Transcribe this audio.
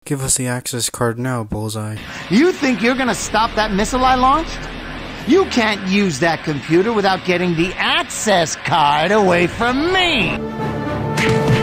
Give us the access card now, Bullseye. You think you're gonna stop that missile I launched? You can't use that computer without getting the access card away from me!